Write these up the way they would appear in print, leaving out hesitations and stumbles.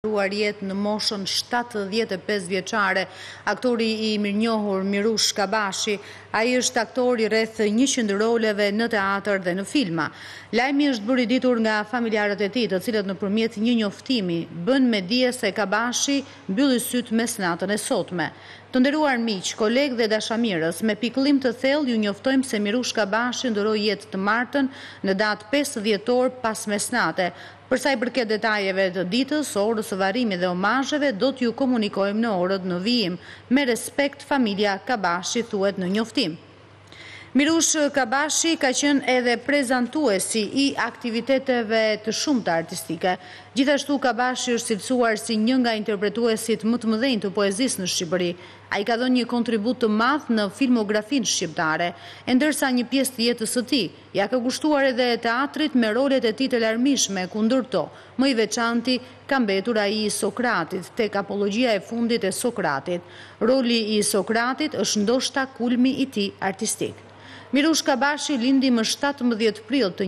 Jetë në moshën 75 vjeçare, aktori i mirënjohur Mirush Kabashi. Ai është aktor i rreth 100 roleve në teatr dhe në filma. Lajmi është bërë i ditur nga familjarët e tij, të cilët nëpërmjet një njoftimi bën me dije se Kabashi mbylli syt mesnatën e sotme. Të nderuar miq, kolegë dhe dashamirës, me pikëllim të thellë ju njoftojmë se Mirush Kabashi ndroi jetë të martën në datë 5 dhjetor pas mesnate. Për sa i përket detajeve të ditës, orës së varrimit dhe omazheve, do t'ju komunikojmë në orët në vijim. Me respekt, familja Kabashi, thuhet në njoftim. Mirush Kabashi ka qenë edhe prezantuesi i aktiviteteve të shumta artistike. Gjithashtu Kabashi është cilësuar si një nga interpretuesit më të mëdhenj të poezisë në Shqipëri. Ai ka dhënë një kontribut të madh në filmografinë shqiptare, e ndërsa një pjesë të jetës së tij ja ka kushtuar edhe teatrit me rolet e tij të larmishme, kundërto, më i veçanti ka mbetur ai i Sokratit, tek apologjia e fundit e Sokratit. Roli i Sokratit është ndoshta kulmi i tij artistik. Mirush Kabashi lindi më 17 prill të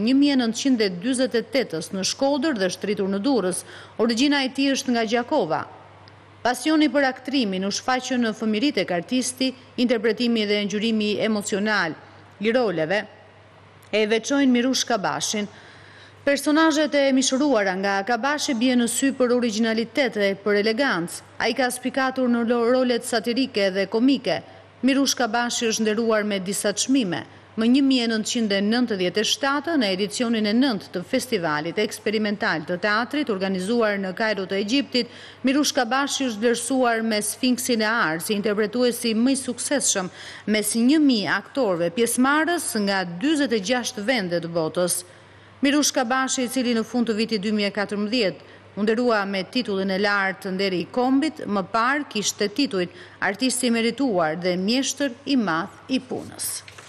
1948 në Shkodër dhe është rritur në Durrës. Origjina e tij është nga Gjakova. Pasioni për aktrimin u shfaqën në fëmijëritë tek artisti, interpretimi dhe ngjyrimi emocional i roleve e veçojnë Mirush Kabashin. Personazhet e mishëruara nga Kabashi bien në sy për origjinalitet dhe për elegancë. Ai ka spikatur në rolet satirike dhe komike. Mirush Kabashi është nderuar me disa çmime. Më 1997 në edicionin e 9 të festivalit eksperimental të teatrit organizuar në Kairo të Egjiptit, Mirush Kabashi është vlerësuar me Sfinksin e Arë si interpretuesi më i suksesshëm mes 1000 aktorëve pjesëmarrës nga 46 vende të botës. Mirush Kabashi, i cili në fund të vitit 2014 u nderua me titullin e lartë të nderi i kombit, më parë kishte titull artist i merituar dhe mjeshtër i madh i punës.